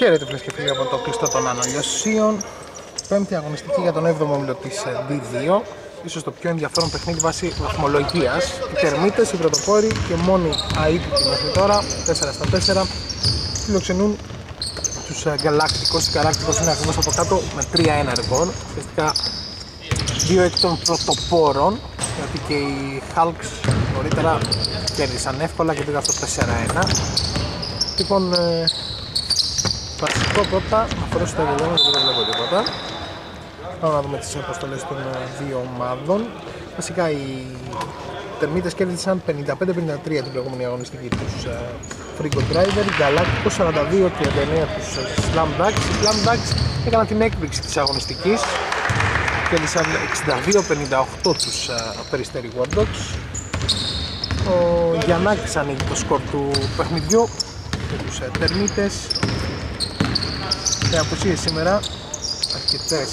Χαίρετε φίλες και φίλοι από το κλειστό των Αναλιωσίων. Πέμπτη αγωνιστική για τον 7ο όμιλο της D2. Ίσως το πιο ενδιαφέρον παιχνίδι βάσει βαθμολογίας. Οι Τερμίτες, οι πρωτοπόροι και μόνοι αίτητοι μέχρι τώρα, 4-4, φιλοξενούν τους Γκαλάκτικος. Οι Γκαλάκτικος είναι ακριβώς από κάτω με 3-1 ρεκόρ. Ουσιαστικά 2 εκ των πρωτοπόρων, γιατί και οι Hulks νωρίτερα κέρδισαν εύκολα και πήγαν στο 4-1. Λοιπόν, βασικό πρώτα να φορέσω τα γεγονότα γιατί δεν βλέπω τίποτα. Πάμε να δούμε τις αποστολές των δύο ομάδων. Βασικά οι Τερμίτες κέρδισαν 55-53 την προηγούμενη αγωνιστική τους Frigo Driver, Galacticos 42-39 τους Slam Ducks. Οι Slam Ducks έκαναν την έκπληξη της αγωνιστικής, κέρδισαν 62-58 τους Περιστέρι War Dogs. Ο Γιαννάκης ανοίγει το σκορ του παιχνιδιού για τους Τερμίτες. Σε απουσίες σήμερα αρκετές.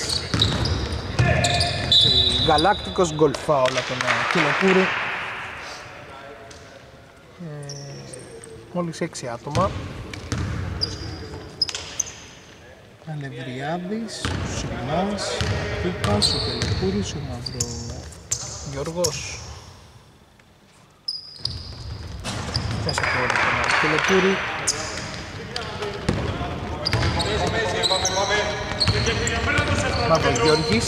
Γαλάκτικος γκολφά όλα τον Κιλοπούρη. Μόλις 6 άτομα. Αλευριάδης, ο Σιμάς, ο Κούπας, ο Κιλοπούρης, ο Μαυρογιώργος. Μέσα από όλο τον Κιλοπούρη. Μαυρογιώργης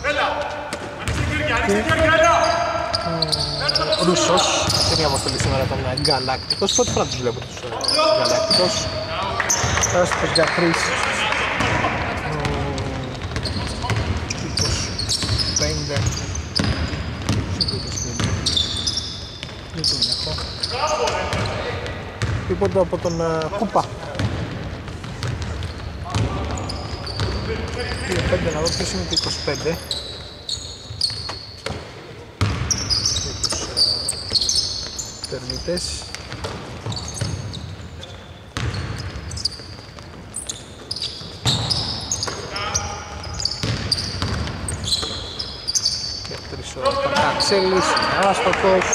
και ο Ρούσος. Δεν είναι αποστολή σήμερα τον Γκαλάκτικος. Πρώτη φορά τους βλέπω τους Γκαλάκτικος. Τεράστιος για 3 25 δεν τον έχω. Τίποτα από τον Κούπα. 5 να δω ποιος είναι το 25 για τους Τερμίτες. Δεύτερης ο Πακαξέλης, άστοχος.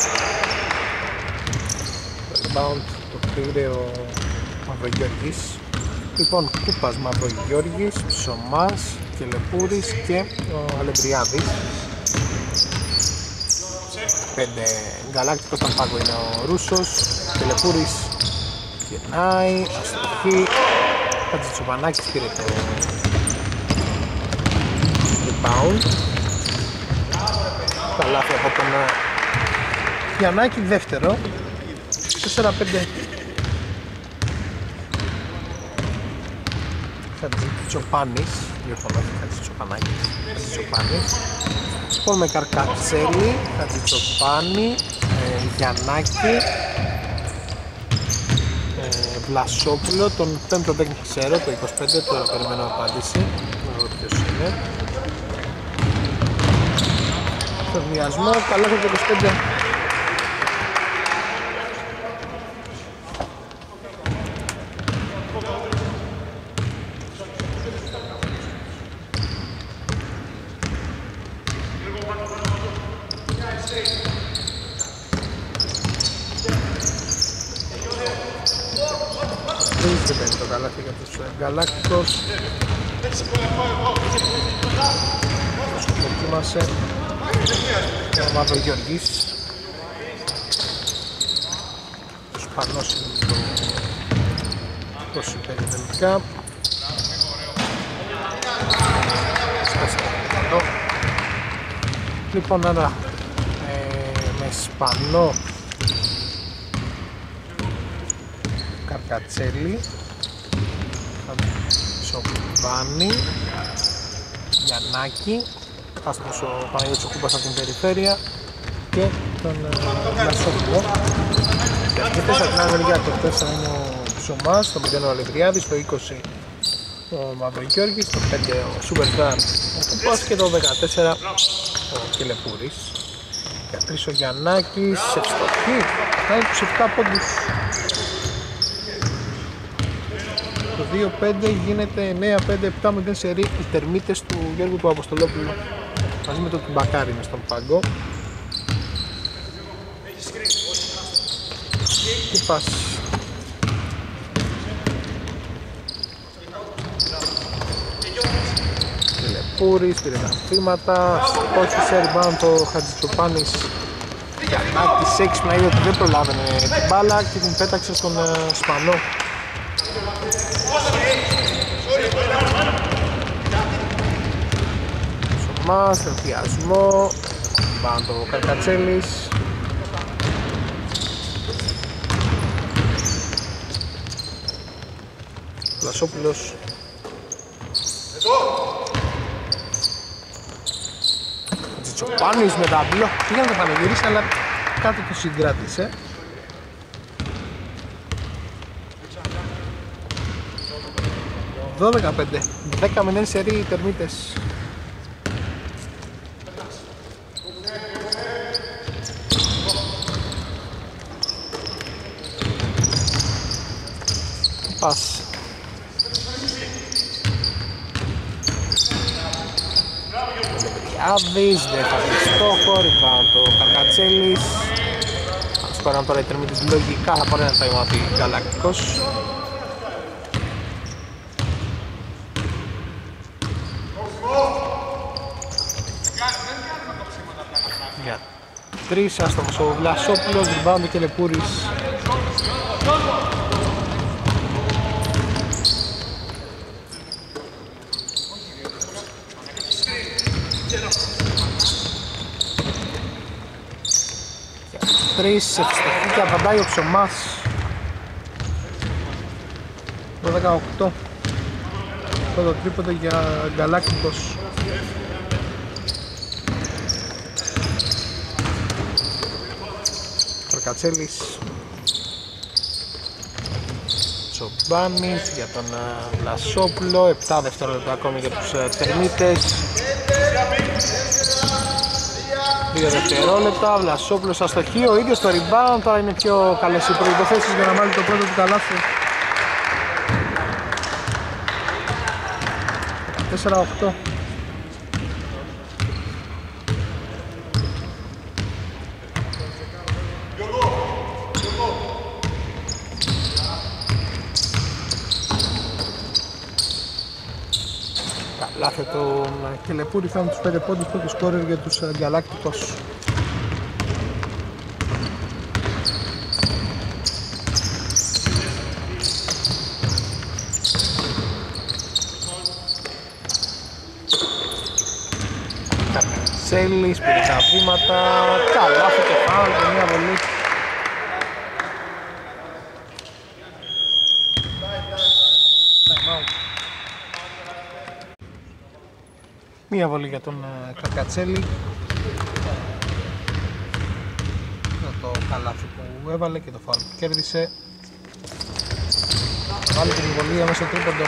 Rebound το πήρε ο Μαυρογιώργης. Λοιπόν, Κούπας, Μαυρογιώργης, Ψωμάς, Κελεπούρης και ο Αλευριάδης. 5 Γκαλάκτικος στον πάγκο είναι ο Ρούσος. Κελεπούρης γεννάει, αστοχή. Χατζητσοπανάκης πήρε το rebound. Καλάθι από τον Γιαννάκη, δεύτερο. 4-5 Χατζητσοπάνης, Χατζητσοπάνης. Λοιπόν με Καρκατσέλη, Χατζητσοπάνη, Γιαννάκη, Βλασόπουλο, τον πέμπτο δεν ξέρω, το 25, τώρα περιμένω απάντηση, να δω ποιος είναι. Στο βιασμό, καλά το 25. Το καλάθι για τους Γκαλάκτικος. Δοκίμασε ο Μαυρογιώργης. Ο Σπανός είναι το υπερηδελικά. Λοιπόν, άρα με Σπανό, Καρκατσέλη, Σοβάνη, Γιαννάκη, άστοχος ο Παναγιώτης ο Κούπας από την περιφέρεια και τον Βλασόπουλο. Και αρκετές από την άλλη μεριά, το 4 είναι ο Ψωμάς, το 5 ο Αλευριάδης, το 20 ο Μαυρογιώργης, το 5 ο Σούπερσταρ ο Κούπας και το 14 ο Κελεπούρης. Για 3 ο Γιαννάκης, ευστοχή, κάνει τους 7 πόντους. Το 2-5 γίνεται 9-5-7-0 σερί οι Τερμίτες του Γιώργου του Αποστολόπουλου μαζί με τον Τουμπακάρη μες στον πάγκο. Κούπας Κελεπούρης, πήρε τα βήματα, στόχισε rebound το Χατζητσοπάνης. Γιαννάκης έξυπνα είδε ότι δεν προλάβαινε την μπάλα και την πέταξε στον Σπανό. Σωμάς, τερτιασμό, πάνω το Καρκατσέλης. Βλασόπουλος. Τσοπάνης με τα μπλοκ, πήγαινε να το πανηγυρίσει αλλά κάτι το συγκράτησε. «12-5», 10-0 σερί οι Τερμίτες. Πας. Άδης, δεν θα βρει στόχο, rebound το Καρκατσέλης. Αν σκοράνε τώρα οι Τερμίτες λογικά θα πάρει ένα time out Γκαλακτικός. Για 3, άστοχος ο Βλασόπουλος, rebound ο Κελεπούρης. Ευστοχή και απαντάει ο Ψωμάς. 12-18. Το τρίποντο για Γκαλάκτικος. Καρκατσέλης. Τσομπάνης για τον Βλασόπουλο. 7 δευτερόλεπτα ακόμη για τους Τερμίτες. 2 δευτερόλεπτα, Βλασόπουλος αστοχή, ο ίδιος το rebound, τώρα είναι πιο καλές οι προϋποθέσεις για να βάλει το πρώτο του καλάθι. 4-8. Καλάθι τον Κελεπούρη φέρνει τους 5 πόντους, πρώτο σκόρερ για τους Γκαλάκτικος. Καρκατσέλης, πήρε τα βήματα, καλάθι και φάουλ και μια βολή. Μία βολή για τον Καρκατσέλη. Το καλάθι που έβαλε και το φάουλ που κέρδισε. Βάλει την βολή μέσα στο τρίποντο.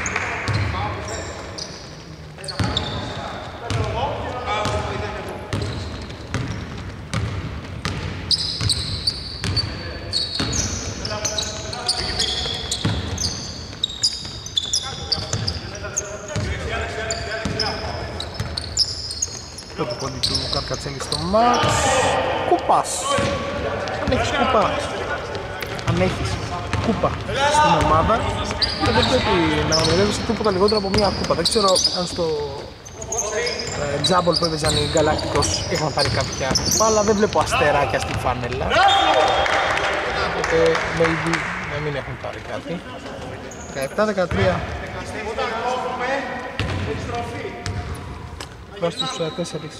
Το πόντι του Καρκατσέλη στο Μαξ. Κούπας. Αν έχεις κούπα, αν έχεις κούπα στην ομάδα, δεν πρέπει να ονειρεύεσαι τίποτα λιγότερο από μία κούπα. Δεν ξέρω αν στο τζάμπολ που έπαιζαν οι Γκαλάκτικος είχαν πάρει κάποια κούπα, αλλά δεν βλέπω αστεράκια στην φανέλα. Οπότε maybe να μην έχουν πάρει κάτι. 17-13. Προς τους 4.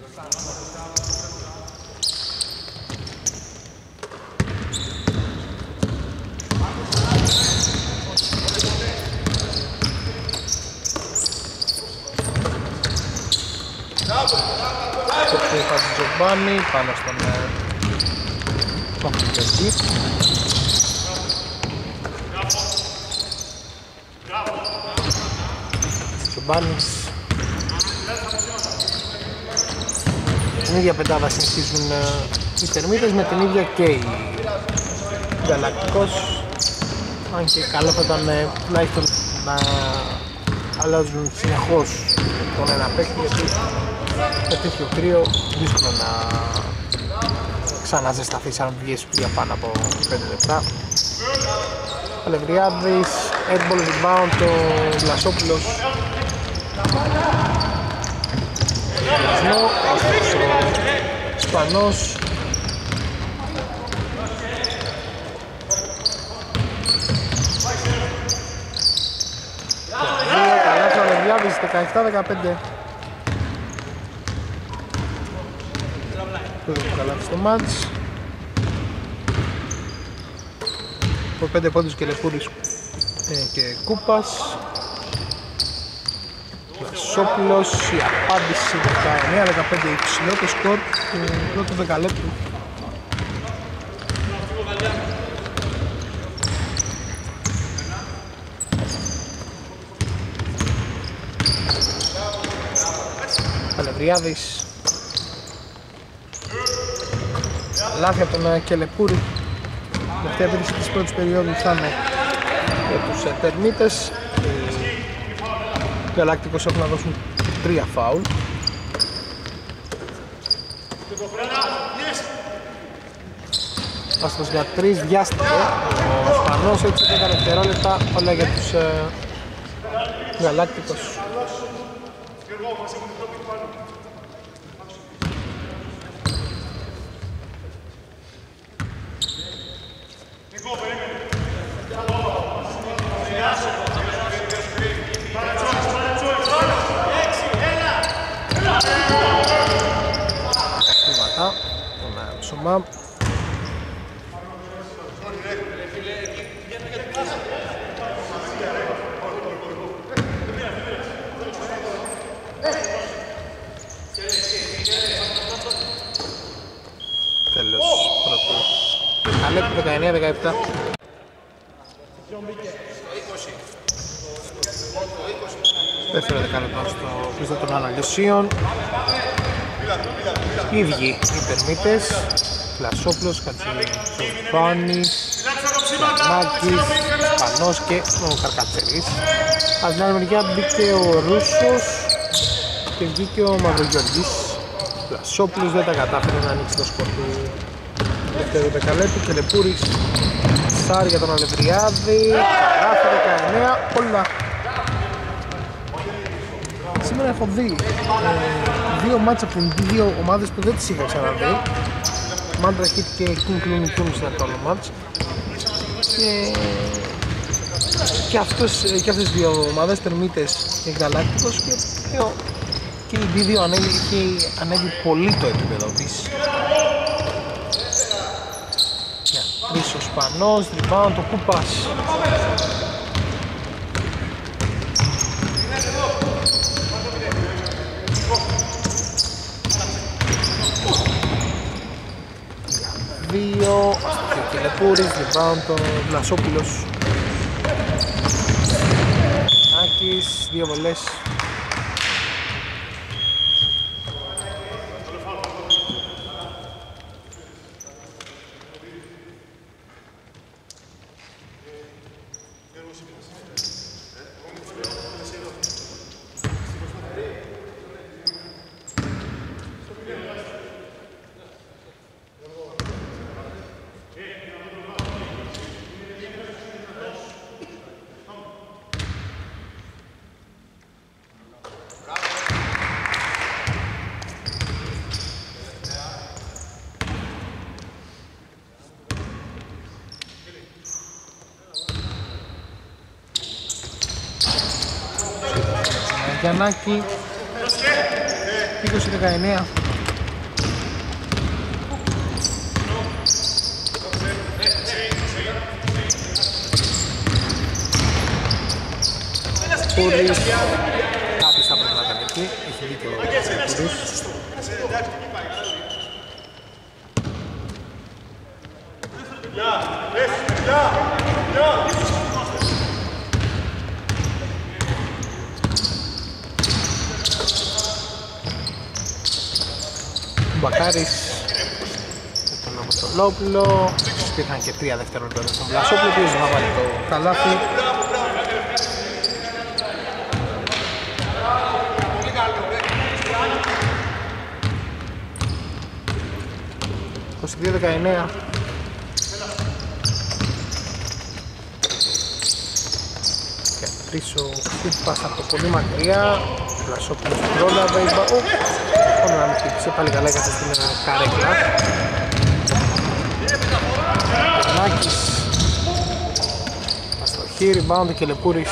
Το Χατζητσοπάνη πάνω στον Κομπλικετζή. Τσομπάνης. Την ίδια πεντάδα συνεχίζουν οι Τερμίτες, με την ίδια και οι Γκαλακτικός. Αν και καλό θα ήταν τουλάχιστον να αλλάζουν συνεχώς τον ένα παίκτη, γιατί με τέτοιο κρύο δύσκολο να ξαναζεσταθεί αν βγει για πάνω από 5 λεπτά. Αλευριάδης, airball rebound, το Βλασόπουλος. Λεσμό, ο Ισπανός. Καλά θα Λεβιάβης, 17-15. Πρώτο καλά στο μάτς. Από 5 πόντους και Λεπούρης και Κούπας. Βλασόπουλος, η απάντηση 19-15, υψηλό το σκορ του πρώτου δεκαλέπτου. Παλευριάδης. Λάθη από τον Κελεπούρη. Η τελευταία επίδειξη της πρώτης περίοδου θα είναι για τους τερμίτες. Οι Γαλάκτικος έχουν να δώσουν 3 φάουλ. Άστος για 3 βιάστηκε. Ο Ισπανός έτσι 10 δευτερόλεπτα όλα για τους Γαλάκτικος. Σωμά. Τέλος πρώτου. Αλέπου 19-17. Δεύτερο δεκάλεπτο στο πίσω των αναλυσίων. Οι ίδιοι οι τερμίτες. Πλασόπουλος, Κατσιφάνης, Μάκης, Σπανός και ο Καρκατσελής. Από την άλλη μεριά μπήκε ο Ρούσος και βγήκε ο Μαυρογιώργης. Πλασόπουλος δεν τα κατάφερε να ανοίξει το σκορ του δεύτερου δεκαλέπτου. Κελεπούρης, Σάρι για τον Αλευριάδη, γράφει 19, όλα. Σήμερα έχω δει δύο μάτσα από την δύο ομάδες που δεν τις είχα ξαναδεί. Μάντρα Hit και King Looney Tunes ήταν το άλλο μάτς. Και αυτές τις δύο ομάδες, Τερμίτες και Γαλάκτικος, και οι δύο ανέβει πολύ το επίπεδο της. Τρεις ο Σπανός, rebound το Κούπας. Δύο, ο Κελεπούρης, rebound το Βλασόπουλος. Άκης, δύο βολές. Γιαννάκη 20-19. Πούρης, κάποιος θα πρέπει να κάνει εκεί, έχει δίκιο ο Πούρης. Μπακάρης με τον Αποστολόπουλο. Υπήρχαν και 3 δευτερόλεπτα στον Βλασόπουλο, που θα βάλει το καλάθι. Το 22-19. Τρίσο χτύπας από πολύ μακριά. Βλασόπουλος πρόλαβε. Μόνο να μην χτύπησε, πάλι καλά για στην καρέκλα. Γιαννάκης. Αστοχή, rebound και Λεπούρης.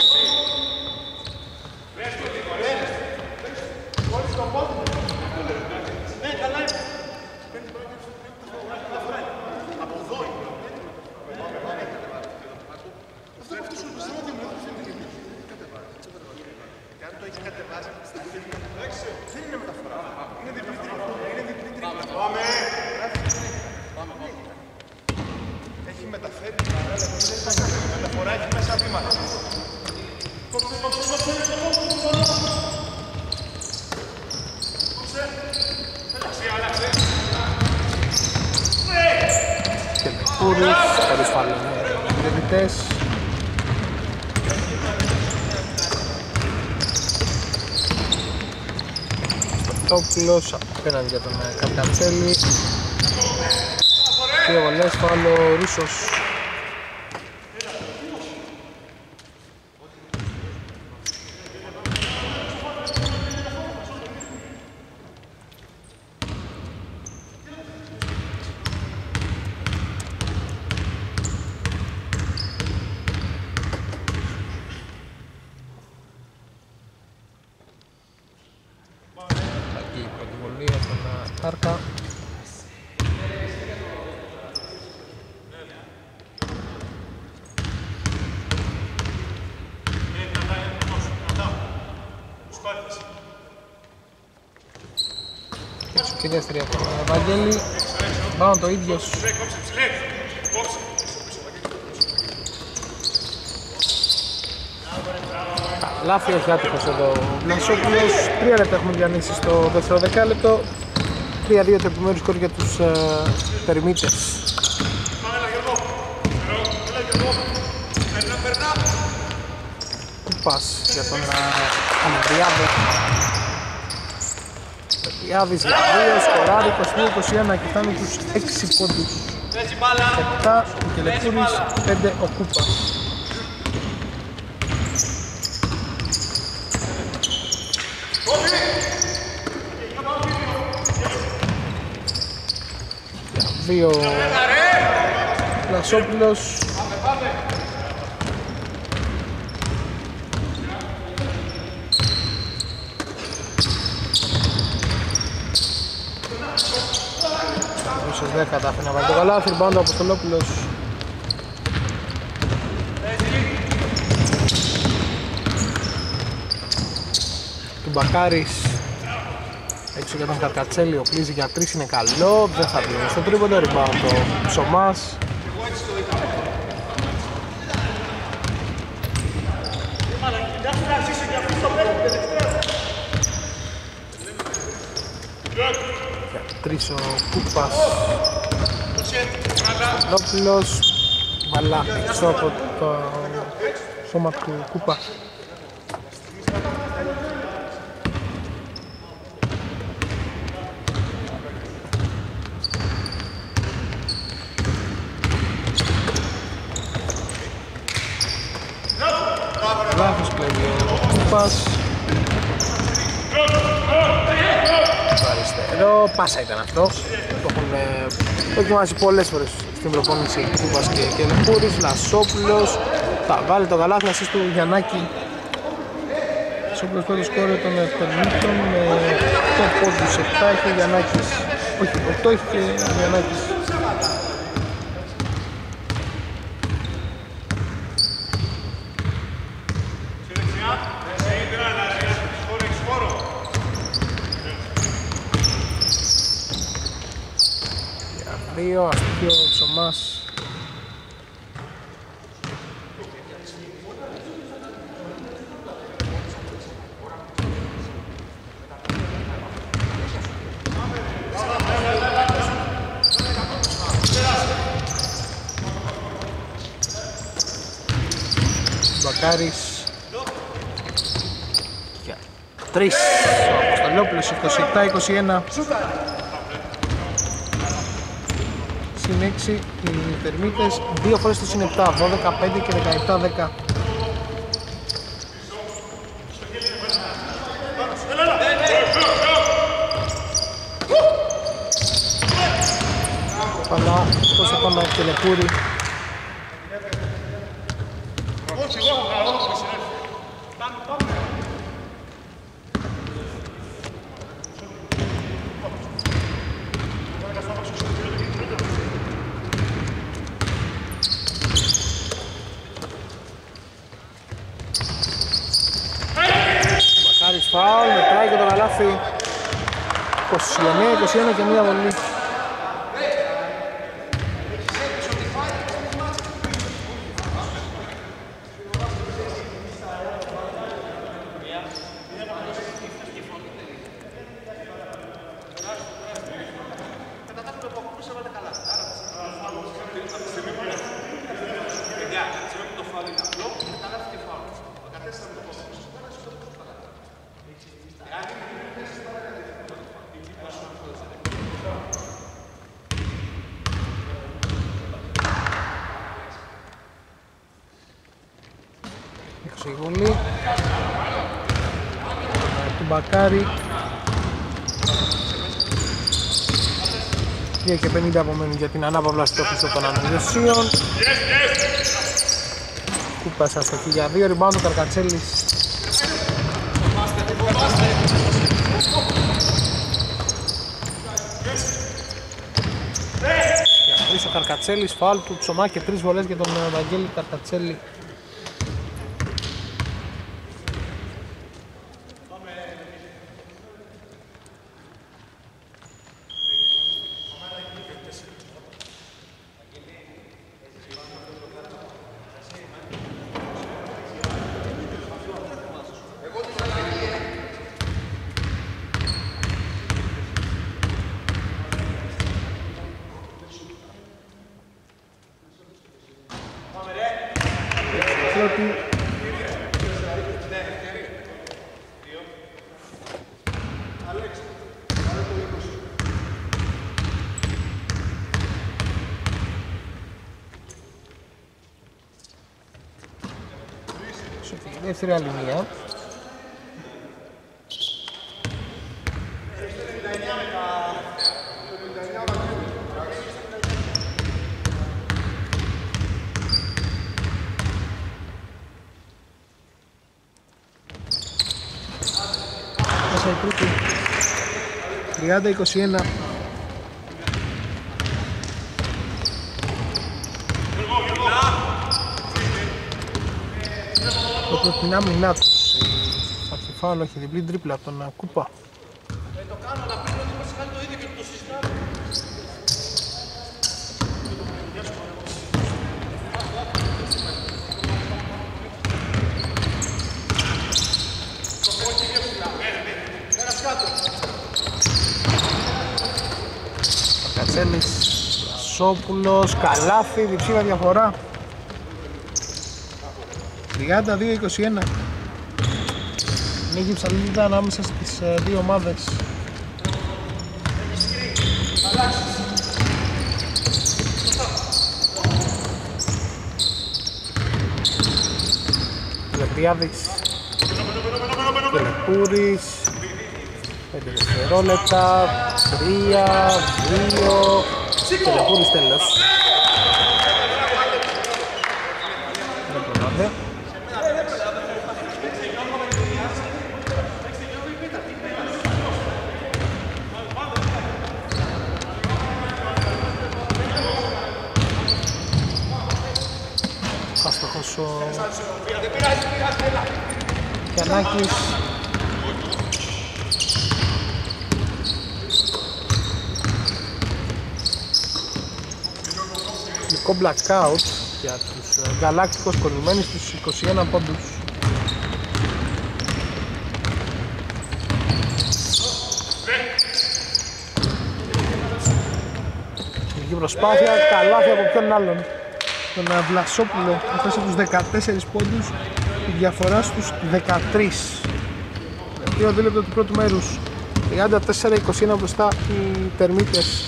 Στοπτόπουλος απέναντι για τον Καρκατσέλη. Δύο βολές, φάουλ ο Ρούσος. Άρκα. Και δεύτερη από τον Ευαγγέλη. Πάνω το ίδιος. Λάφι όχι άτυχος εδώ ο Βλασόπουλος. 3 λεπτά έχουμε διανύσει στο δεύτερο δεκάλεπτο. 3-2 το επιμέρους σκορ για τους Τερμίτες. Κουπάς για τον Ανδριάδη. Ανδριάδης για 2, σκοράρει 22-21 και φτάνει τους 6 πόντους. 7 ο Κελεπούρης, 5 ο Κούπας. 2 Βλασόπουλος. Ίσως δεν κατάφερε να βάλει το καλάθι, rebound ο Αποστολόπουλος. Του Μπακάρης. Έξω για τον Καρκατσέλη, ο Πλίζη για 3 είναι καλό, δεν θα βγει στο τρίποντο, rebound το Ψωμάς. Για 3 ο Κούπας. Λόπουλος, βαλά έξω από το σώμα του Κούπα. Λάθος κλέβει ο Κούπας. Το αριστερό, πάσα ήταν αυτό. Το έχουν δοκιμάσει πολλές φορές στην προπόνηση Κούπας και Λεπούρης. Λασόπουλος θα βάλει το καλάθι ασίστ του Γιαννάκη. Λασόπουλος πρώτο σκόρε των Τερμίτων με 8 πόντους, 7 έχει ο Γιαννάκης. Όχι, 8 έχει και ο Γιαννάκης. Αστοιχείο ο Ψωμάς. Μπακάρης. Για 3 ο Αποστολόπουλος, 27-21. Συν 6 οι Τερμίτες, 2 φορές το συν 7, 12-5 και 17-10. αλλά εκτός από τον Κελεπούρη. Μπακάρης φάουλ, μετράει και το καλάθι. 29-21 και μία βολή. Η βολή του Μπακάρη. 2 και 50 απομένουν για την ανάπαυλα στο χρήστο των Αναγιωσίων. Κούπας αστοχή για 2, rebound ο Καρκατσέλης. Για 3 ο Καρκατσέλης, φάουλ του Ψωμά και 3 βολές για τον Βαγγέλη Καρκατσέλη. Δεύτερη άλλη μία. Μέσα η τρίτη. 30-21. Το την άμυνά τους. Θα τη φάουλ, όχι διπλή τρίπλα από τον Κούπα. Το κάνω να πει ότι μας κάνει το ίδιο και το συζητάμε. Κατσέλης, Σόπουλος, καλάθι, διψήρα διαφορά. 32-21. Λίγη ψαλίδα ανάμεσα στις δύο ομάδες. Λεπιάδης, Κελεπούρης, 5 δευτερόλεπτα, 3, 2, Κελεπούρης τέλος. Δεν προλάβε. Άστοχος ο Γιαννάκης. Λικό blackout για τους Γαλάκτικος, κολλημένοι στους 21 πόντους. Λίγη προσπάθεια, καλάθι από ποιον άλλον. Τον Βλασόπουλο έφτασε τους 14 πόντους, η διαφορά στους 13. 2 δίλεπτο του πρώτου μέρους. 34-21 μπροστά οι Τερμίτες.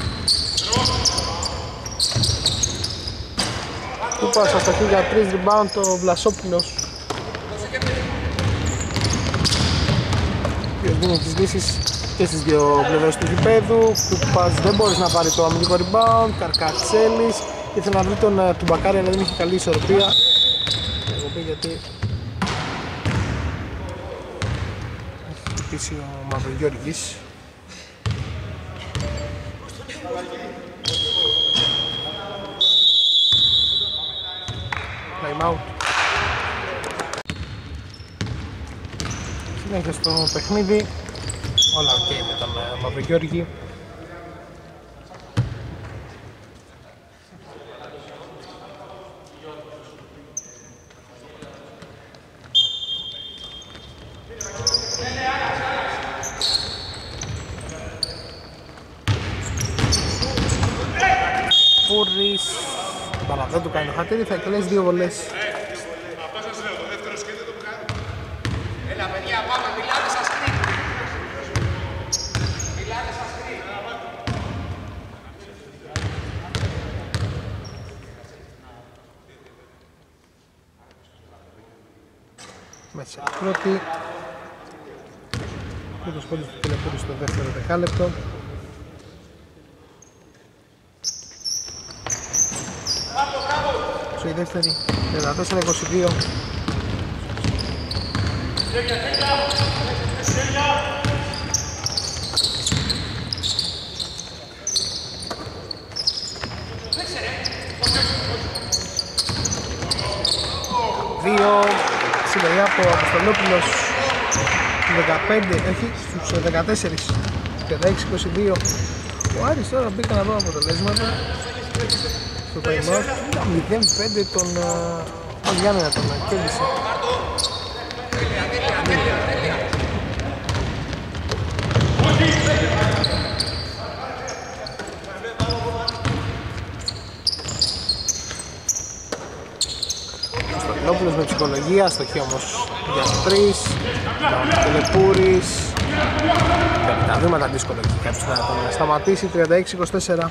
Κούπας αστοχή για 3 rebound το Βλασόπουλος. Ποιος δίνει τις λύσεις και στις δύο πλευρές του γηπέδου. Κουπάς δεν μπορείς να πάρει το αμυντικό rebound. Καρκατσέλης ήθελε να βρει τον Τουμπακάρη, αλλά δεν είχε καλή ισορροπία. Εγώ πει γιατί έχει χτυπήσει ο Μαυρογιώργης. Time out. Συνέχεια στο παιχνίδι. Όλα ok με τον Μαυρογιώργη. Πούρης, μπαλά δεν του κάνει το χατήρι, θα εκτελέσει δύο βολές. Έλα παιδιά, πάμε, μιλάτε σας κρύβει. Μιλάτε σας κρύβει. Μέσα πρώτη. Πρώτος πόντος του Κελεπούρη στο δεύτερο δεκάλεπτο. Η δεύτερη 14-22. Δύο συλλογή από Αποστολόπουλος 15, όχι στους 14 16-22. Ο Άρης τώρα μπήκα να δω αποτελέσματα στο time out. 0-5 τον Γιάννενα τον κέρδισε. Ο Στολόπουλος με ψυχολογία, στοχή όμως για 3. Κελεπούρης. Τα βήματα δύσκολο και κάποιος να τον σταματήσει. 36-24.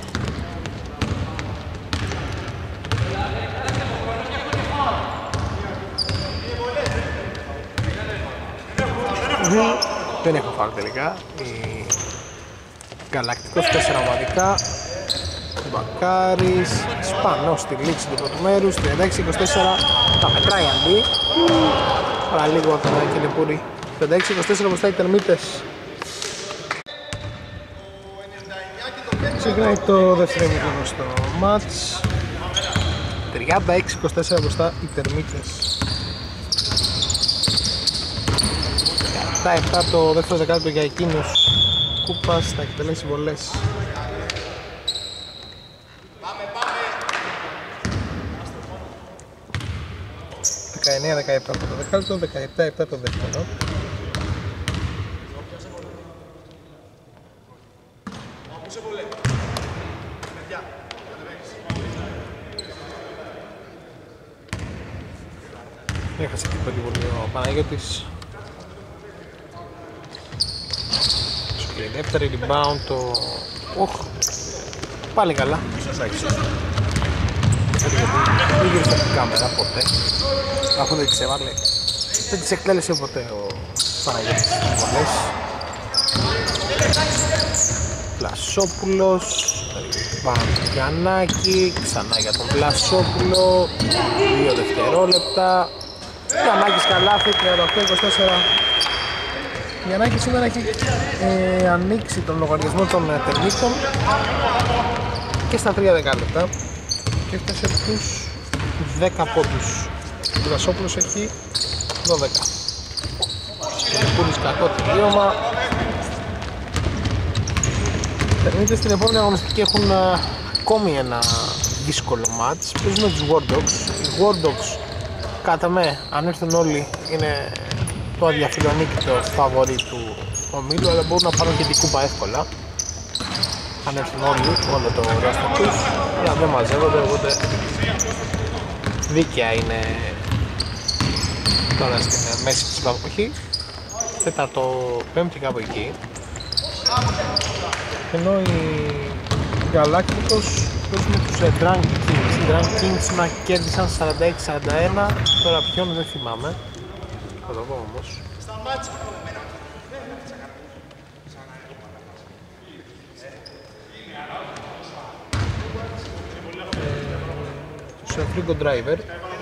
Δεν έχω φάουλ τελικά. Γαλακτικός 4 ομαδικά. Μπακάρης, Σπανός στη λήξη του πρώτου μέρους. 36-24. Τα μετράει αντί. Αλλά λίγο από τον Κελεπούρη. 36-24 μπροστά οι Τερμίτες. Ξεκινάει το δεύτερο ημίχρονο στο μάτς. 36-24 μπροστά οι Τερμίτες. 7 το δεύτερο δεκάλεπτο για εκείνους. Κούπας θα εκτελέσει βολές. Πάμε, πάμε. 19-17 το δεκάλεπτο, 17-7 το δεύτερο. Έχασε και πρώτη βολή ο Παναγιώτης. Η δεύτερη rebound το... πάλι καλά. Δεν γύρισε από την κάμερα ποτέ. Αφού δεν τις έβαλε. Δεν τις εκτέλεσε ποτέ ο Παναγιώτης. Πλασόπουλος. Γιαννάκη. Ξανά για τον Πλασόπουλο. 2 δευτερόλεπτα. Γιαννάκης καλάθι. 38-24. Γιαννάκη σήμερα έχει ανοίξει τον λογαριασμό των Τερμίτων και στα 3 δεκάλεπτα και έφτασε τους 10 πόντους. Ο Πλασόπουλος έχει 12. Κελεπούρης κακό τελείωμα. Οι Τερμίτες στην επόμενη αγωνιστική έχουν ακόμη ένα δύσκολο μάτς. Παίζουν με τους War Dogs. Οι War Dogs κατά με, αν έρθουν όλοι, είναι το αδιαφιλονίκητο φαβορί του ομίλου, αλλά μπορούν να πάρουν και την κούπα εύκολα αν έρθουν όλοι, όλο το ρόστερ τους, αλλά δεν μαζεύονται, οπότε δίκαια είναι τώρα στην μέση της εποχή, τέταρτο, πέμπτη κάπου εκεί, ενώ οι Γαλάκτικος παίζουν τους Drunk Kings. Οι Drunk Kings σήμερα κέρδισαν 46-41, τώρα ποιον δεν θυμάμαι. Θα το πω όμως. τους Frigo Driver.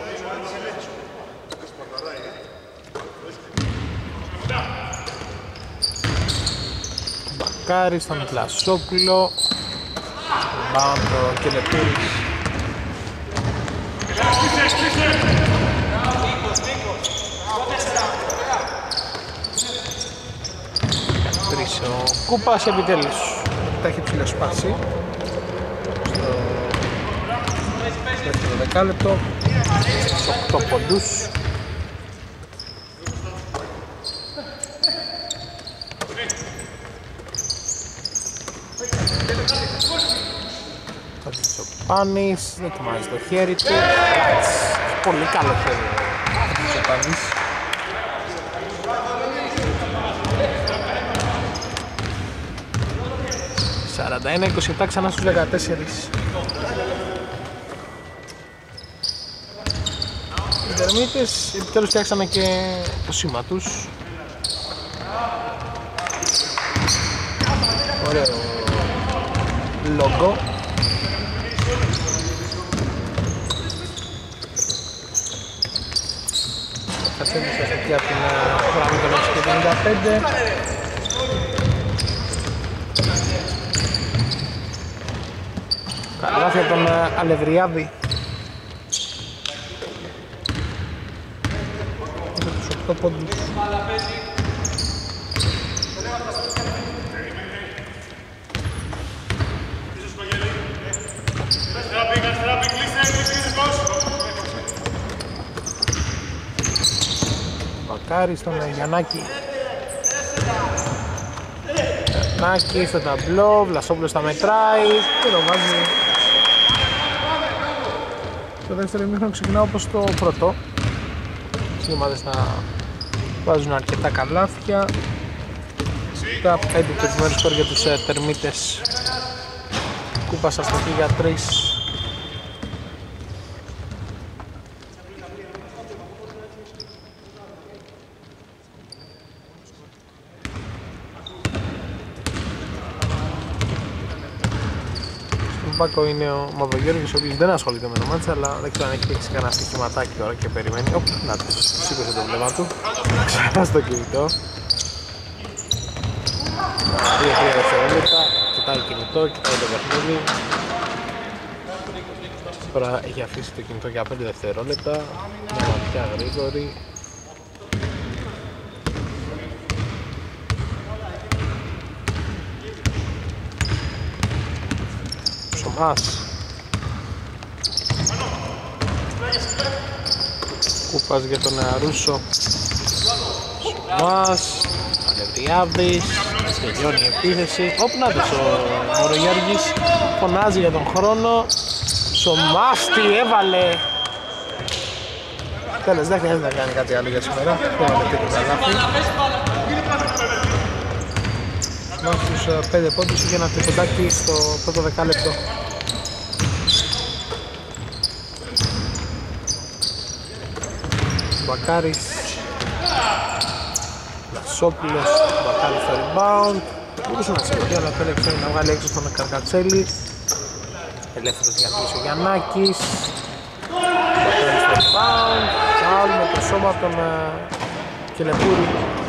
Μπακάρης στον Βλασόπουλο. Μπαμ το Κελετούρης. Τρεις ο Κούπας, επιτέλους τα έχει ψηλοσπάσει στο δεύτερο δεκάλεπτο, στους 8 ποντούς. Ο Πάνης δοκιμάζει το χέρι του. Πολύ καλό χέρι ο Πάνης. 41-27 ξανά στους 14. Οι Τερμίτες επιτέλους φτιάξανε και το σήμα τους. Ωραίο λόγο. Κατσέλισε εκεί από την γραμμή των 6.55. Καλάθι από τον Αλευριάδη. Με τους 8 πόντους. Μπακάρι στον Γιαννάκη. Γιαννάκη στο ταμπλό, Βλασόπουλος τα μετράει και το βάζει. Το δεύτερο ημίχρονο ξεκινά όπως το πρώτο. Οι ομάδες να βάζουν αρκετά καλάθια. Τα 5 περιμένουν σκορ για τους Τερμίτες. Κούπας αστοχή για 3. Μπάκο είναι ο Μαυρογιώργης, ο οποίος δεν ασχολείται με το μάτσα, αλλά δεν ξέρω αν έχει παίξει κανένα στοιχηματάκι τώρα και περιμένει. Οπ, να τους σήκωσε το βλέμμα του. Ξανά στο κινητό. 2-3 δευτερόλεπτα, κοιτάει κινητό, κοιτάει το παιχνίδι. Τώρα έχει αφήσει το κινητό για 5 δευτερόλεπτα, μια ματιά γρήγορη. Σομάς. Κούπας για τον Ρούσο. Σομάς. Αλευριάδης. Τελειώνει η επίθεση. Όπνατος ο Μωρογιώργης. Φωνάζει για τον χρόνο. Σομάς τι έβαλε. Τέλος, δεν χρειάζεται να κάνει κάτι άλλο για σήμερα. Δεν έβαλε τίποτα λάθη. Στους 5 πόντους είχε ένα τριποντάκι στο πρώτο δεκάλεπτο. Μπακάρης. Βλασόπουλος. Μπακάρης στο rebound. Μπορούσε να συμμετέχει, αλλά επέλεξε να βγάλει έξω στον Καρκατσέλη. Ελεύθερος για πίσω ο Γιαννάκης. Μπακάρης στο rebound. Φάουλ με το σώμα από τον Κελεπούρη.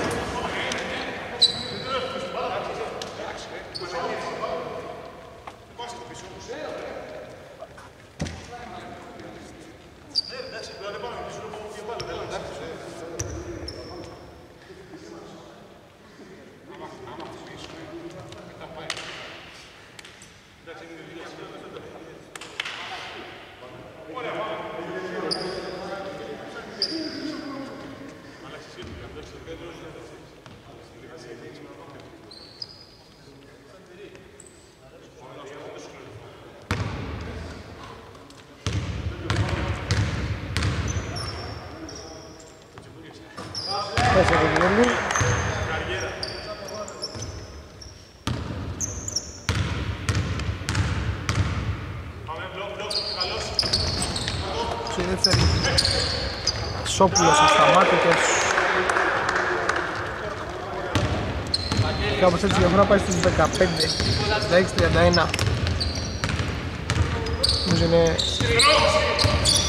Σόπουλος ασταμάτητος. Κάπως έτσι η διαφορά πάει στους 15, 16-31. Νομίζω είναι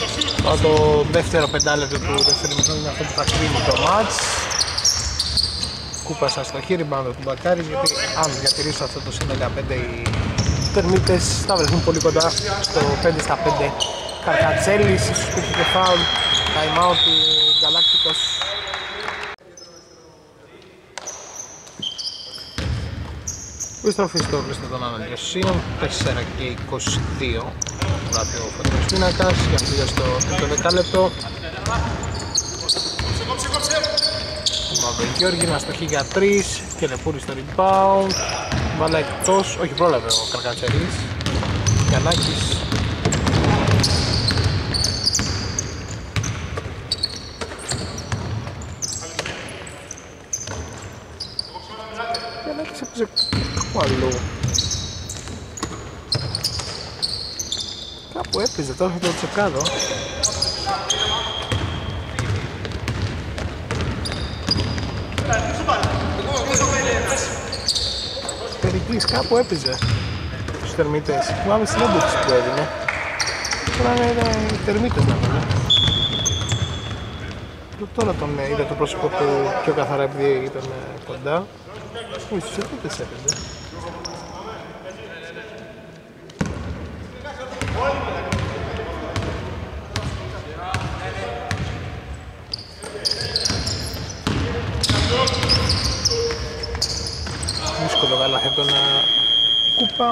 Το δεύτερο πεντάλεπτο του δεύτερου μηχρόνου είναι αυτό που θα κρίνει το μάτς. Κούπας αστοχή, rebound του Μπακάρη, γιατί αν διατηρήσουν αυτό το συν 15 οι Τερμίτες θα βρεθούν πολύ κοντά στο 5-5. Καρκατσέλης, ίσως υπήρχε και φάουλ, time out του Γκαλάκτικος. Επιστροφή στο κλειστό των αναλυσίων, 4 και 22 γράφει ο φωτός πίνακας για φύγια στο τρίτο δεκάλεπτο. Μαυρογιώργη να στοχεί για 3 και Λεπούρη στο rebound. Βάλα εκτός, όχι πρόλαβε ο Καρκατσέλης. Γιαννάκης. Γιαννάκης έπαιζε κάπου αλλού. Κάπου έπαιζε, τώρα θα το τσεκάρω. Περικλής κάπου έπαιζε στους Τερμίτες. Θυμάμαι συνέντευξη που έδινε. Τώρα είναι οι Τερμίτες να πούμε. Τώρα τον είδα το πρόσωπο του πιο καθαρά επειδή ήταν κοντά. Στους Τερμίτες έπαιζε. Δύσκολο γάλα τον Κούπα.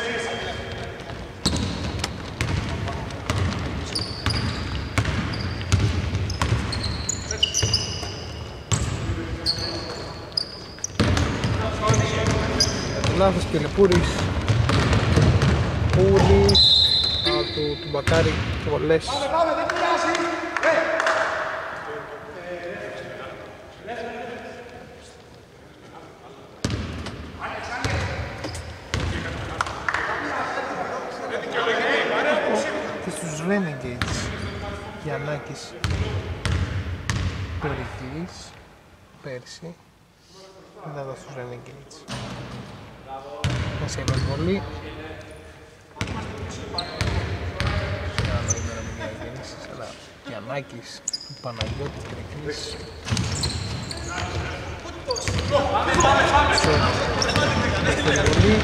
Λάθος και Λεπούρης. Πούλης του Μπακάρη και βολές. Και στους Renegades Γιαννάκης Περικλής πέρσι μετά εδώ στους Renegades μέσα υπερβολή αλλά Γιαννάκης του Παναγιώτη Περικλής υπερβολή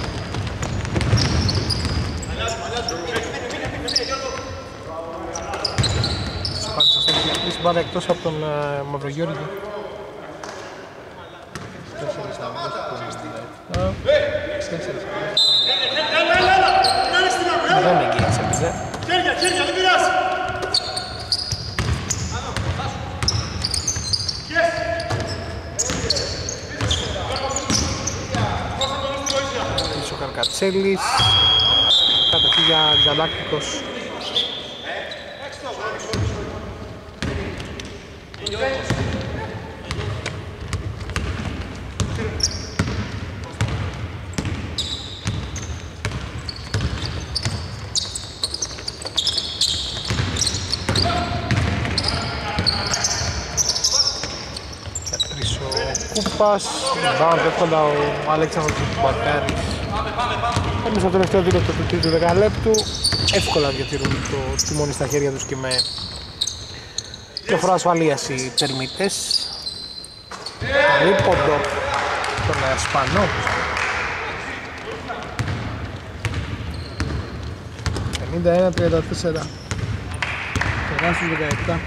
μπάλα εκτός από τον Μαυρογιώργη. 4 δεν εγγύησε έπαιζε. Ο Καρκατσέλης. Κατοχή για Γκαλάκτικος. Κούπας, μπάνω εύκολα ο Αλέξανδρος του Μπακάρης. Εμείς στο τελευταίο δίλεπτο του τρίτου δεκαλέπτου εύκολα διατηρούν το τιμόνι στα χέρια τους και με πιο φορά ασφαλείας οι Τερμίτες. Ρίποντο τον Σπανό. 51-34. Περάσει στους 17.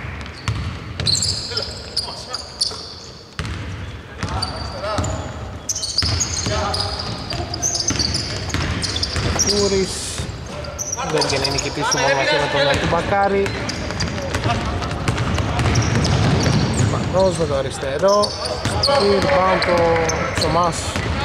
Κούρης δεν βγαίνει νικητής του μονομαχία με τον Μπακάρη. Σπανός με το αριστερό. Rebound το Σομάς.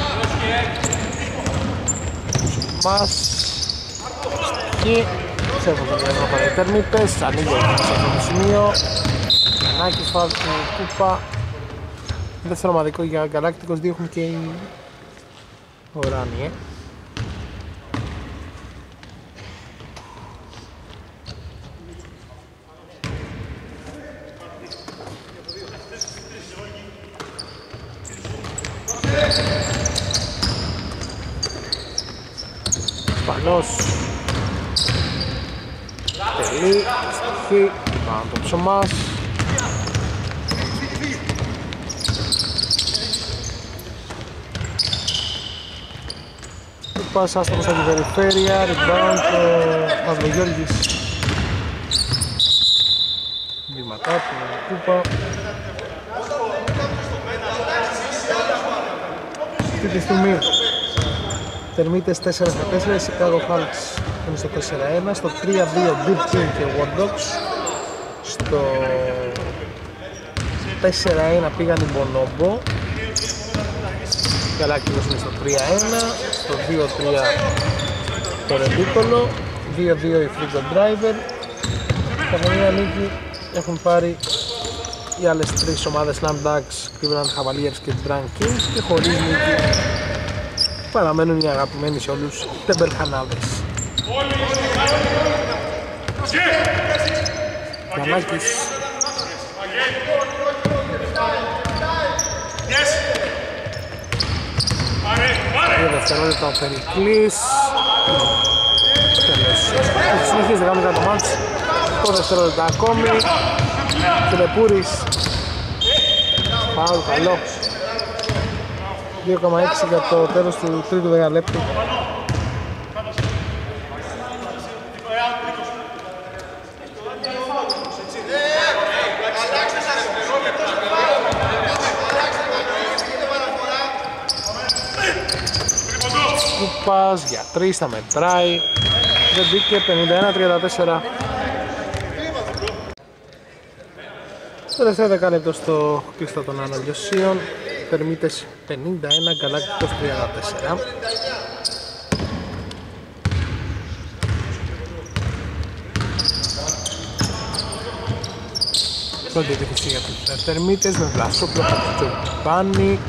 Εκεί ξέρουμε το διάστημα από οι Τερμίτες. Ανοίγει σε αυτό το σημείο. Ανάκης φάουλ του Κούπα. Δεύτερο ομαδικό για Γκαλάκτικος, δείχνουν και οι Οράνιοι. Σπανός Τελεί, αστυχή, πάνω το ψωμάς. Πάσα άστοχος από την περιφέρεια, rebound ο Μαυρογιώργης. Βήματά του, κούπα. Αυτή τη στιγμή Τερμίτες 4-4, η Chicago Hawks είναι στο 4-1, στο 3-2 Big Team και War Dogs. Στο 4-1 πήγαν οι Bonobo. Γαλάκτικος είναι στο 3-1, στο 2-3 το Ρεντίκολο, 2-2 η Freakout Driver. Κατά μία νίκη έχουν πάρει οι άλλες τρεις ομάδες Slam Ducks, Cleveland Cavaliers και Drunk Kings, και χωρίς νίκη παραμένουν οι αγαπημένοι σε όλους Τεμπερχανάδες. Γιαννάκης. 2 δευτερόλεπτα ο Περικλής. Τέλος. Συνεχίζει να κάνουμε το μάτς. 8 δευτερόλεπτα ακόμη. Τηλεπούρης. Φάουλ, καλό. 2,6 για το τέλος του τρίτου δεκαλέπτου. Σκούπας για 3, θα μετράει. Δεν μπήκε, 51-34. Τελευταίο δεκάλεπτο στο κλειστό των αναλυωσίων. Τερμίτες 51, Γκαλάκτικος 34. Πρώτη επίθεση για τους Τερμίτες με Βλασόπλο, Χατζοπάνη,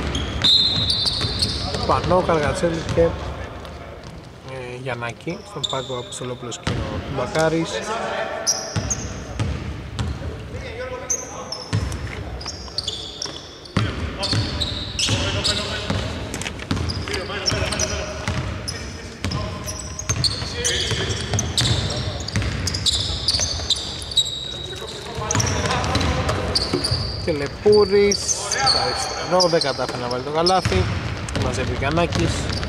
Πανό, Καργατσέλη και Γιαννάκη. Στον πάγκο Αποστολόπουλος και ο Μπακάρης. Τηλεπούρης, αριστερό, δεν κατάφερε να βάλει το καλάθι. Μαζεύει ο Γιαννάκης.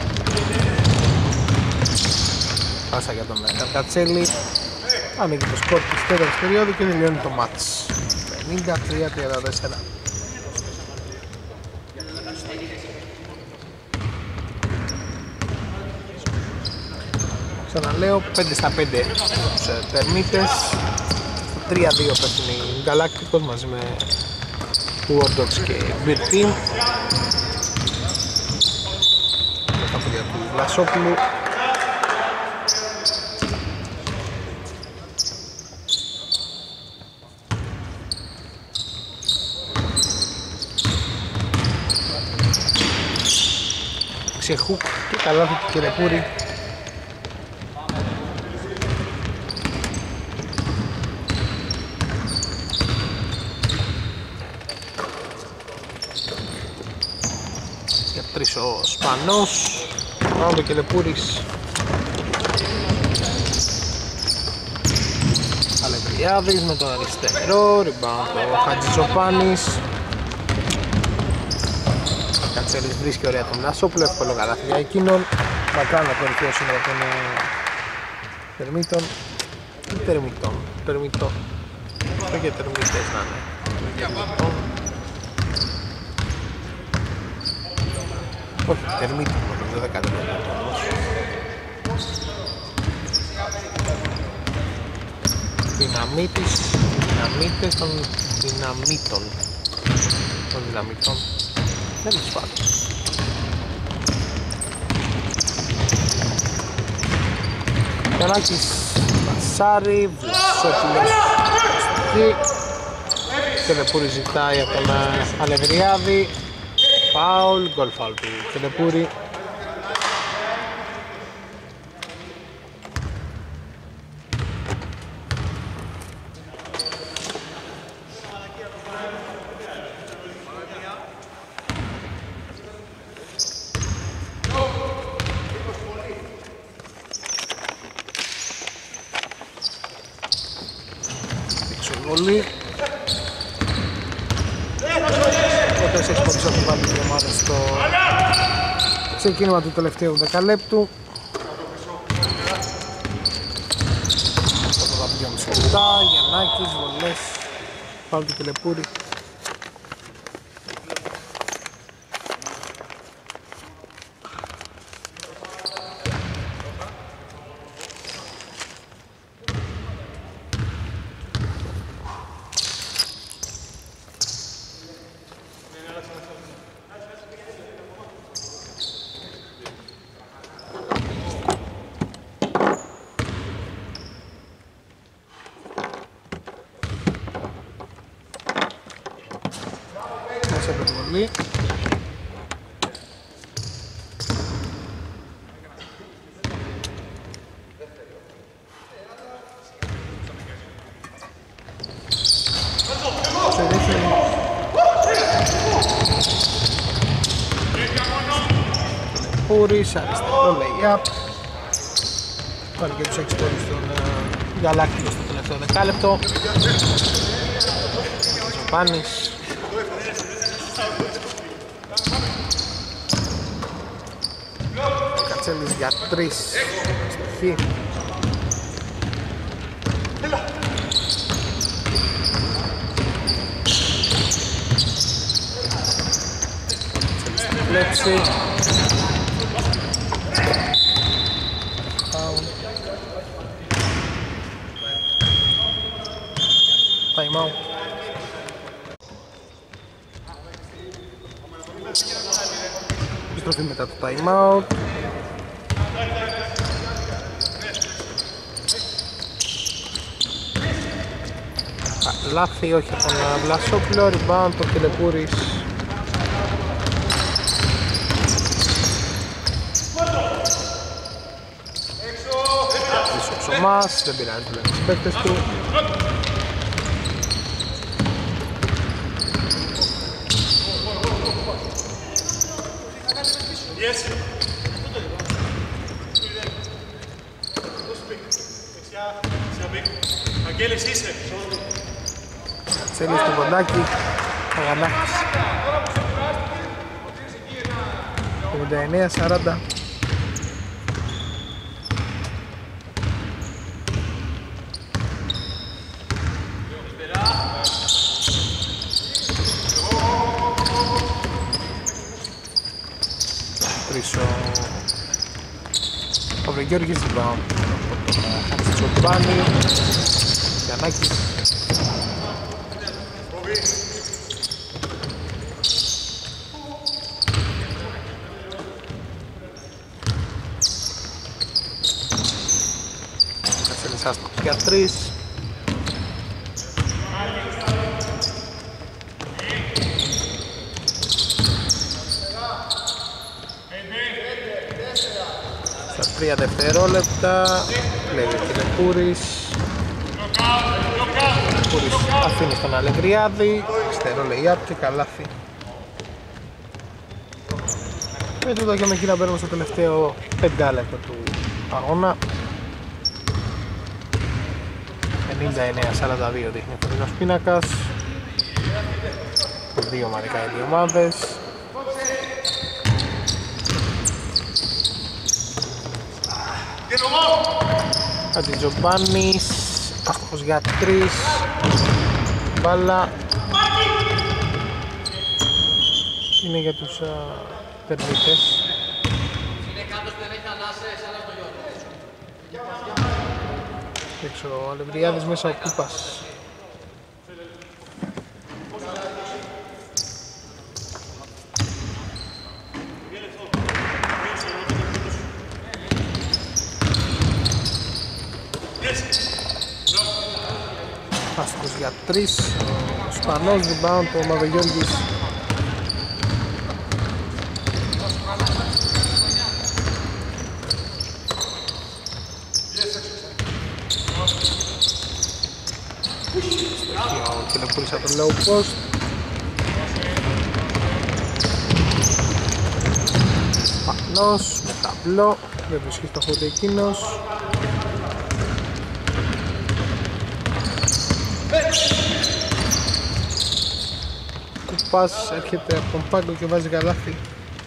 Πάσα για τον Καρκατσέλη. Ανοίγει το σκορ της τέταρτης περίοδου και τελειώνει το μάτς. 53-34. Ξαναλέω, 5-5 στους Τερμίτες. 3-2 πέφτουν οι Γκαλάκτικος μαζί με War Dogs και Beer Team. Με τα πόδια του Βλασόπουλου. Ξεχούκ και καλάθι του Κερεπούρη. Τρεις ο Σπανός, πάνω το Κελεπούρης, Αλευριάδης με τον αριστερό, rebound ο Χατζητσοπάνης. Κατσέλης βρίσκει ωραία τον Βλασόπουλο, εύκολο καλάθι για εκείνον. Μακάρι να κορυφαίο σήμερα των Τερμίτων ή Τερμιτών, αυτό και Τερμίτες να είναι. Όχι, Τερμίτων, δεν θα κάνω Δυναμίτες των δυναμίτων. Δεν τους πάρω. Γιαννάκης, Βασάρη, Βλασόπουλος, Κελεπούρη ζητάει από τον Αλευριάδη. Φάουλ, γκολ φάουλ του Κελεπούρη. βολή. Οπότε σε εξποντής θα βάλει η ομάδα στο ξεκίνημα του τελευταίου δεκαλέπτου. Το βαμπιό μισή λεπτά, Γιαννάκης, βολές, πάλι του Κελεπούρη. Σε περιβολή. Πούρης, αριστερό lay-up. Πάλι και τους 6 πόντους στον Γαλάκτιο στο τελευταίο δεκάλεπτο. Ζωπάνης. Κατσέλης για 3 στη χ. Λέξη. Time out. Επιστροφή μετά το time out. Λάθη, όχι από τον Βλασόπουλο, rebound το Κελεπούρης. Πίσω ο Ψωμάς, δεν πειράζει πλέον τις παίκτες του. Τσέλης του Ποντάκη, Αγανάκης. 59-40. Τρίσο ο Βρεγιώργης rebound. Χατσιτσοπάνη, Γιαννάκης. Άστοχος για 3. Στα 3 δευτερόλεπτα κλέβει ο Κελεπούρης. Κελεπούρης αφήνει στον Αλεγριάδη. Αριστερό lay-up και καλάθι. Με τούτο και με εκεί να μπαίνουμε στο τελευταίο 5 λεπτό του αγώνα. 59-42 δείχνει ο φωτεινός πίνακας. Δύο ομαδικά οι δύο ομάδες. Χατζητζοπάνης, άστοχος για 3. Μπάλα είναι για τους Περνίτες. Έξω ο Αλευριάδης, μέσα ο Κούπας. Άστοχος για 3. Ο Σπανός, rebound, ο Μαυρογιώργης. Ο Κελεπούρης από το low post. Σπανός με ταμπλό, δεν βρίσκει στο χώρο εκείνος. Κούπας έρχεται από τον πάγκο και βάζει καλάθι.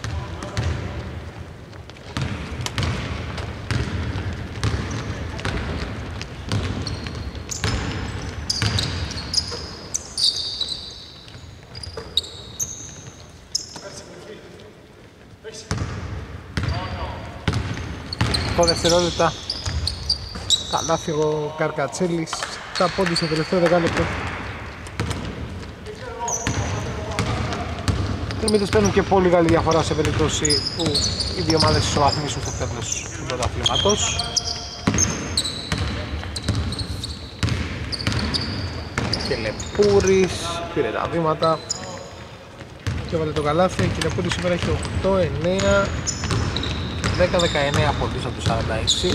Το δευτερόλεπτα καλάθι ο Καρκατσέλης, τα πόντι στο τελευταίο δεκάλεπτο. Οι Τερμίτες παίρνουν και πολύ καλή διαφορά σε περίπτωση που οι δύο ομάδες ισοβαθμίσουν στο τέλος του πρωταθλήματος. Και Λεπούρης πήρε τα βήματα και έβαλε το καλάθι. Και Λεπούρης σήμερα έχει 8-9, 10-19 πόντους από τους 46.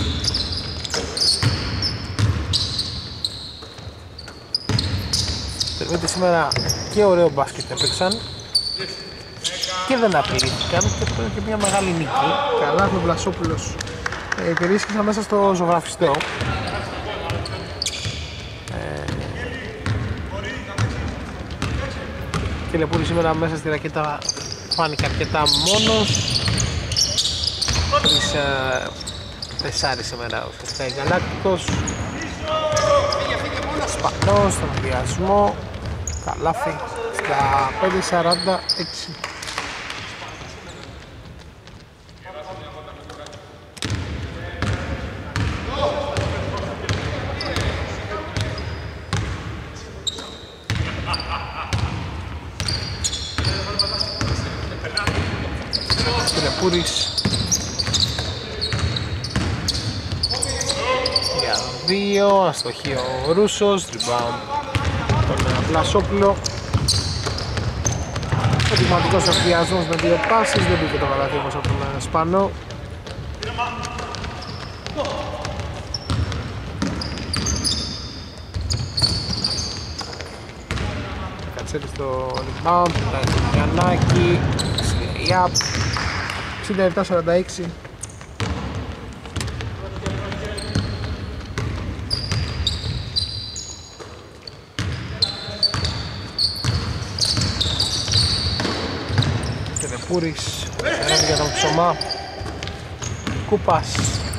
Τερμίτες σήμερα και ωραίο μπάσκετ έπαιξαν και δεν απειλήθηκαν και αυτό είναι και μια μεγάλη νίκη. Καλά ο Βλασόπουλος υπερίσχυσα μέσα στο ζωγραφιστό. Και Λεπούρη σήμερα μέσα στη ρακέτα φάνηκε αρκετά μόνος. 3-4 σήμερα ουσιαστικά η Γαλάκτικος. Σπανός στον ενδιασμό, καλάθι στα 5-46. Λεπούρης για 2, αστοχή ο Ρούσος, rebound τον Βλασόπουλο. Ετοιματικός ευδιασμός με 2 πάσεις, δεν πήγε το καλάθι όμως από τον Σπανό. Κατσέλη στο rebound, κοιτάει το Γιαννάκη, Σιριάπ, 67-46. Τελεπούρης, έρευε για τον ψωμά. Κούπας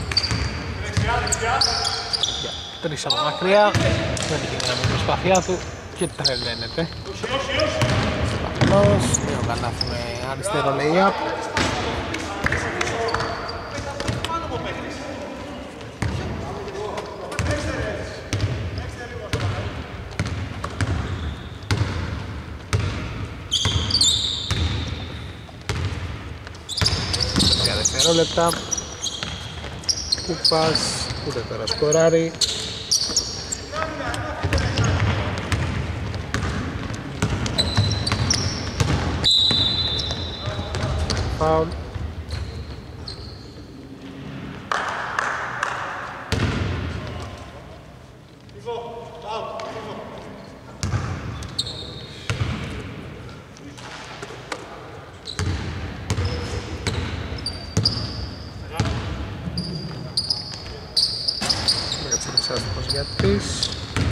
για 3 από μακριά, δεν είχε γραμμή η προσπάθειά του και τρελαίνεται. Σταθμός, νέο καλάθι με αριστερό lay-up. Δευτερόλεπτα. Κούπας, ούτε τώρα σκοράρει. Φάουλ. Για 3.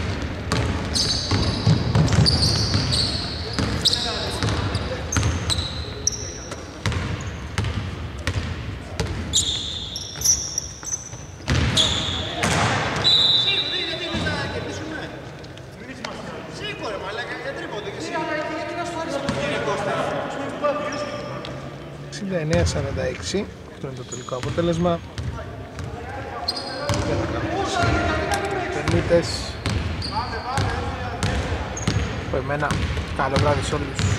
...69-46, αυτό είναι το τελικό αποτέλεσμα. Τερμίτες. Από εμένα, καλό βράδυ σε όλους.